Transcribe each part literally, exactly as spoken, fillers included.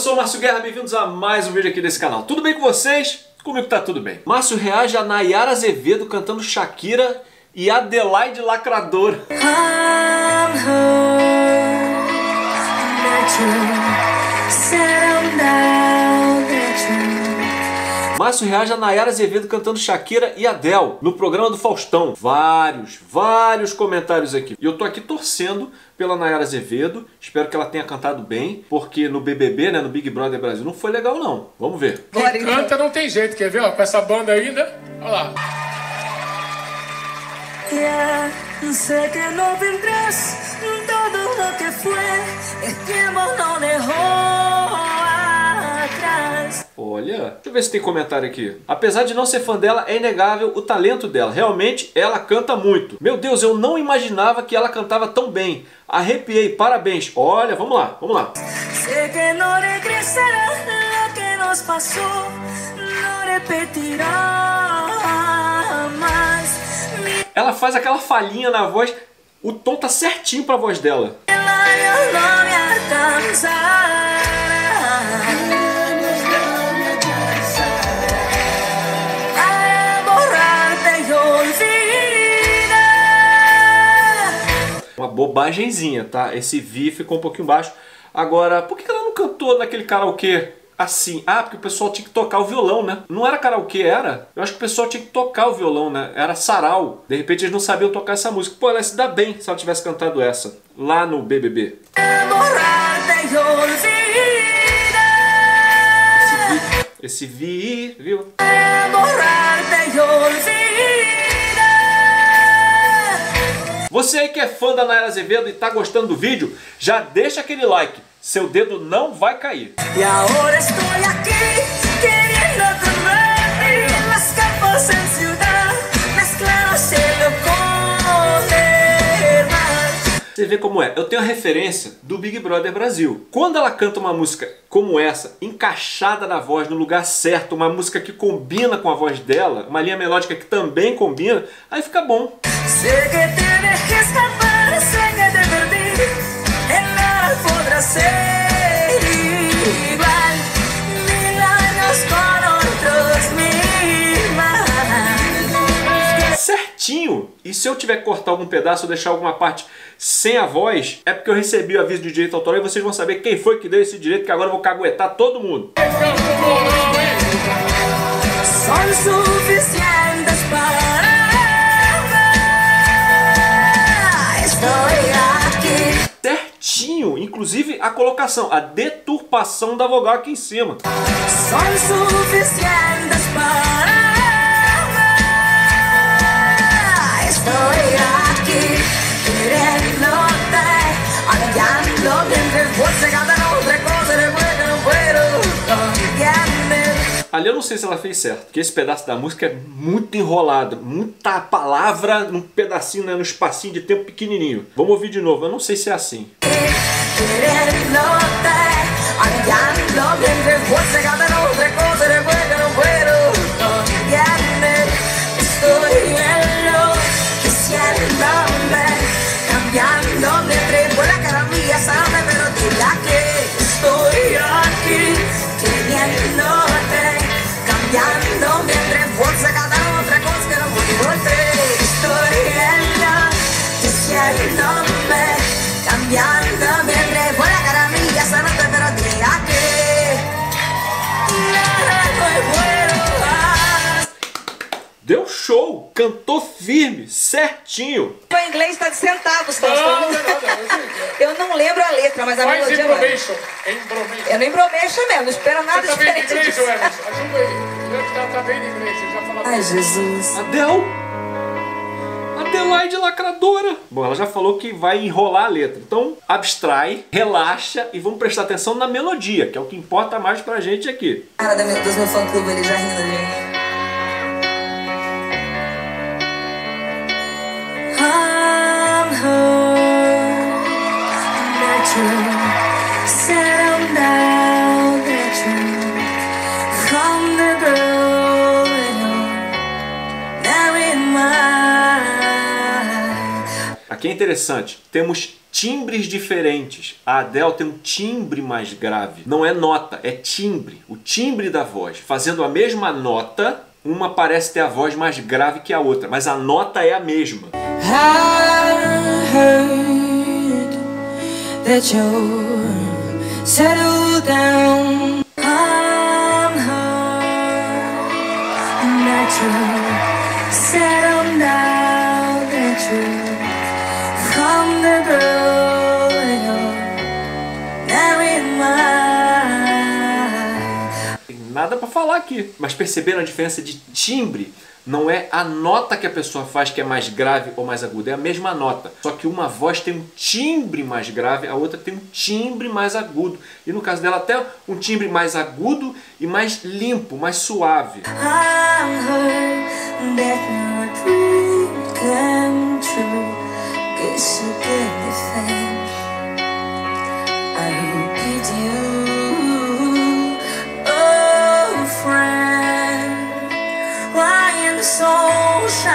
sou o Márcio Guerra, bem-vindos a mais um vídeo aqui desse canal. Tudo bem com vocês? Comigo tá tudo bem. Márcio reage a Nayara Azevedo cantando Shakira e Adelaide Lacradora. Márcio reage a Nayara Azevedo cantando Shakira e Adele no programa do Faustão. Vários, vários comentários aqui. E eu tô aqui torcendo pela Nayara Azevedo. Espero que ela tenha cantado bem, porque no B B B, né, no Big Brother Brasil, não foi legal não. Vamos ver. Quem canta não tem jeito, quer ver? Ó, com essa banda ainda, olha lá. Yeah, sé que no vendrás, todo lo que fue, el tiempo no dejó atrás. Olha, deixa eu ver se tem comentário aqui. Apesar de não ser fã dela, é inegável o talento dela. Realmente, ela canta muito. Meu Deus, eu não imaginava que ela cantava tão bem. Arrepiei, parabéns. Olha, vamos lá, vamos lá. Sé que no regresará lo que nos pasó, no repetirá más. Ela faz aquela falhinha na voz, o tom tá certinho pra voz dela. Uma bobagemzinha, tá? Esse Vi ficou um pouquinho baixo. Agora, por que ela não cantou naquele karaokê assim? Ah, porque o pessoal tinha que tocar o violão, né? Não era karaokê, era? Eu acho que o pessoal tinha que tocar o violão, né? Era sarau. De repente eles não sabiam tocar essa música. Pô, ela ia se dá bem se ela tivesse cantado essa lá no B B B. Esse Vi, viu? Você aí que é fã da Nayara Azevedo e tá gostando do vídeo, já deixa aquele like. Seu dedo não vai cair. E agora estou aqui, querendo tomar las capas en ciudad, mezclándose con el mar. Você vê como é. Eu tenho a referência do Big Brother Brasil. Quando ela canta uma música como essa, encaixada na voz, no lugar certo, uma música que combina com a voz dela, uma linha melódica que também combina, aí fica bom. Sé que te dejé escapar, sé que te perdí, en nada podrá ser igual, mil años con otros mil más. Certinho! E se eu tiver que cortar algum pedaço ou deixar alguma parte sem a voz, é porque eu recebi o aviso de direito autoral e vocês vão saber quem foi que deu esse direito, que agora eu vou caguetar todo mundo. Son suficientes para certinho, inclusive a colocação, a deturpação da vogal aqui em cima. Son suficientes para estoy aquí queriéndote, hallando mientras vos se cada otra cosa de bueno no puedo olvidarme. Ali eu não sei se ela fez certo, porque esse pedaço da música é muito enrolado, muita palavra num pedacinho, né, num espacinho de tempo pequenininho. Vamos ouvir de novo, eu não sei se é assim. Deu show! Cantou firme, certinho! O inglês está de centavos, tá? Não, não, não, Eu não lembro a letra, mas a Faz melodia vai. embromation. Embromation. Eu não embromeixo mesmo, não espero nada Você tá bem de diferente inglês, disso. Emerson? Ajuda aí. Ele tá, tá bem de inglês, você já falou. Ai, Jesus. Adele! Adelaide Lacradora! Bom, ela já falou que vai enrolar a letra. Então, abstrai, relaxa e vamos prestar atenção na melodia, que é o que importa mais pra gente aqui. Cara da minha, dos meus fã-clube, ele já rindo de mim. I'm home, that you settle down, that you from the girl now in my. Aqui é interessante, temos timbres diferentes. A Adele tem um timbre mais grave. Não é nota, é timbre. O timbre da voz. Fazendo a mesma nota, uma parece ter a voz mais grave que a outra, mas a nota é a mesma. I heard that you settled down. I'm hurt that you settled down. That you from the girl you're married mine. Tem nada pra falar aqui, mas perceberam a diferença de timbre? Não é a nota que a pessoa faz que é mais grave ou mais aguda, é a mesma nota. Só que uma voz tem um timbre mais grave, a outra tem um timbre mais agudo. E no caso dela até um timbre mais agudo e mais limpo, mais suave. I'm hurt that your dream came true. Guess you get the thing. I hope it's you, oh friend. Why in the sunshine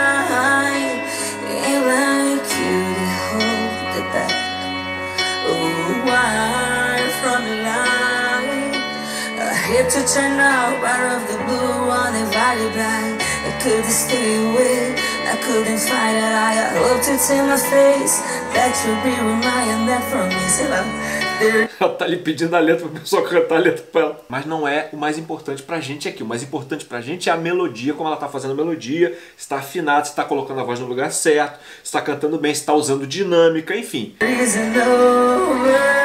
ain't like you to hold it back? Oh, why from the line? I hate to turn out out of the blue, uninvited blind. I couldn't stay away, I couldn't fight it. I hope to tell my face that you'll be reminding that from me. Say love. Ela tá lhe pedindo a letra pra pessoa cantar a letra pra ela. Mas não é o mais importante pra gente aqui. O mais importante pra gente é a melodia, como ela tá fazendo a melodia, se tá afinado, se tá colocando a voz no lugar certo, se tá cantando bem, se tá usando dinâmica, enfim. Reason over.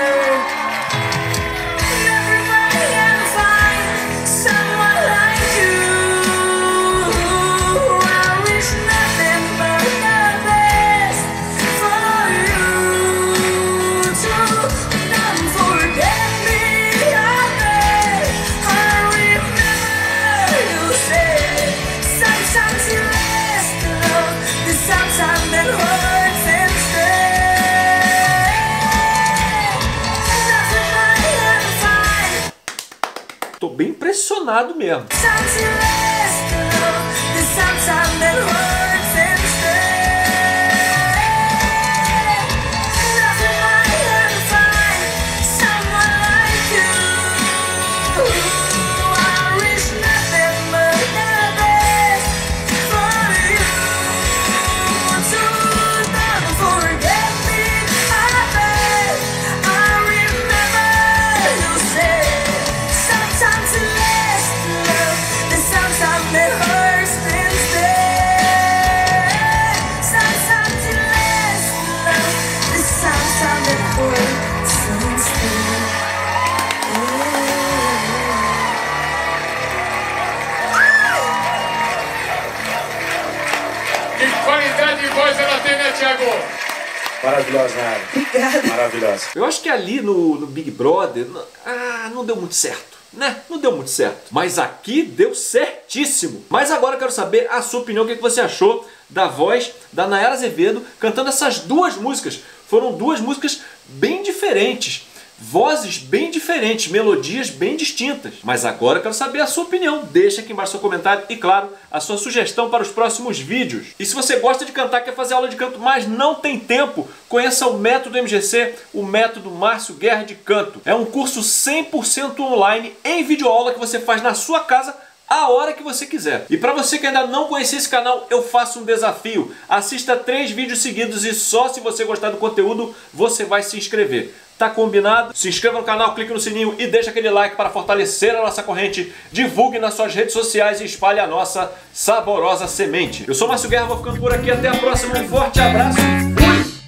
Tô bem impressionado mesmo. Qualidade de voz ela tem, né, Thiago? Maravilhosa, Nara. Obrigada. Maravilhosa. Eu acho que ali no, no Big Brother, ah, não deu muito certo, né? Não deu muito certo. Mas aqui deu certíssimo. Mas agora eu quero saber a sua opinião, o que você achou da voz da Nayara Azevedo cantando essas duas músicas. Foram duas músicas bem diferentes. Vozes bem diferentes, melodias bem distintas. Mas agora eu quero saber a sua opinião. Deixa aqui embaixo seu comentário e, claro, a sua sugestão para os próximos vídeos. E se você gosta de cantar, quer fazer aula de canto, mas não tem tempo, conheça o Método M G C, o Método Márcio Guerra de Canto. É um curso cem por cento online em videoaula que você faz na sua casa a hora que você quiser. E para você que ainda não conhecia esse canal, eu faço um desafio. Assista três vídeos seguidos e só se você gostar do conteúdo, você vai se inscrever. Tá combinado? Se inscreva no canal, clique no sininho e deixa aquele like para fortalecer a nossa corrente. Divulgue nas suas redes sociais e espalhe a nossa saborosa semente. Eu sou Márcio Guerra, vou ficando por aqui. Até a próxima. Um forte abraço. Fui!